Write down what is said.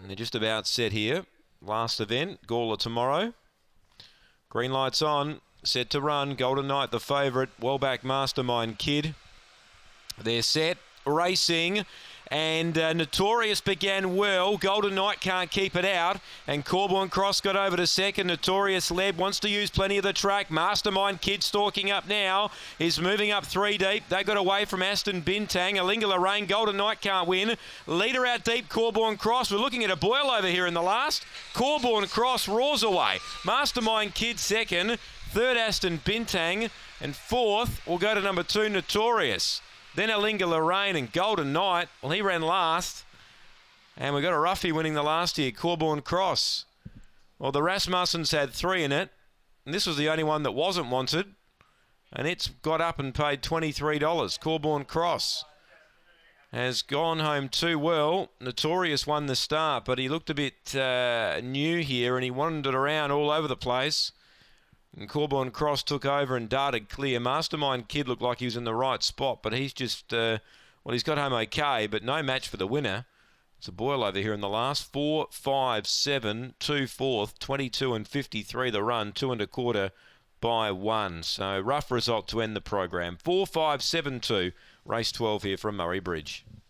And they're just about set here. Last event, Gawler tomorrow. Green lights on, set to run. Golden Knight, the favourite. Well back, Mastermind Kid. They're set, racing. And Notorious began well. Golden Knight can't keep it out. And Corborn Cross got over to second. Notorious led, wants to use plenty of the track. Mastermind Kid stalking up now. Is moving up 3 deep. They got away from Aston Bintang. Alinga Lorraine, Golden Knight can't win. Leader out deep, Corborn Cross. We're looking at a boil over here in the last. Corborn Cross roars away. Mastermind Kid second. Third, Aston Bintang. And fourth, we'll go to number 2, Notorious. Then Alinga Lorraine and Golden Knight. Well, he ran last. And we got a roughie winning the last here, Corborn Cross. Well, the Rasmussens had 3 in it. And this was the only one that wasn't wanted. And it's got up and paid $23. Corborn Cross has gone home too well. Notorious won the start, but he looked a bit new here and he wandered around all over the place. And Corborn Cross took over and darted clear. Mastermind Kid looked like he was in the right spot, but he's just, well, he's got home okay, but no match for the winner. It's a boil over here in the last. 4, 5, 7, 2 fourth, 22 and 53 the run, 2 1/4 by 1. So rough result to end the program. 4, 5, 7, 2, race 12 here from Murray Bridge.